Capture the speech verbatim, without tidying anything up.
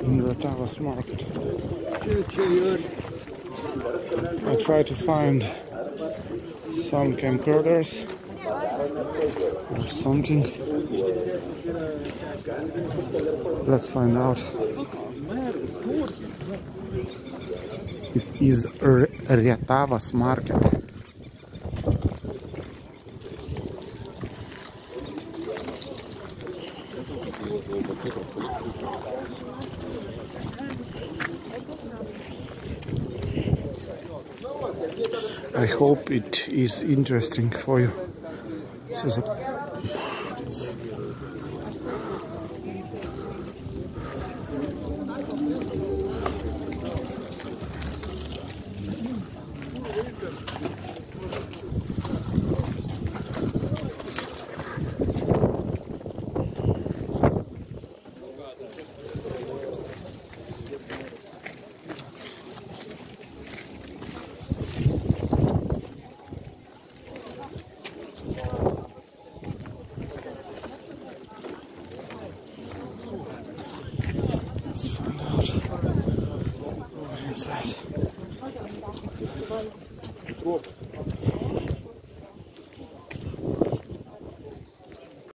in Rietavas market. I try to find some camcorders or something. Let's find out. It is Rietavas market. I hope it is interesting for you. This is a inside.